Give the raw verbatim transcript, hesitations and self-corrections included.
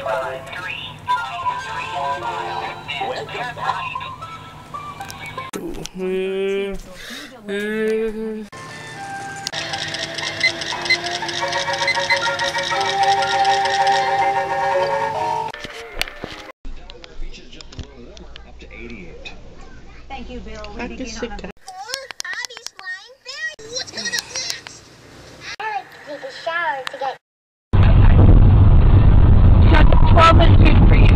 Thank you, Bill. We begin on a... Abby's flying fairy. What's coming up next? I like to take a shower to get... twelve is good for you.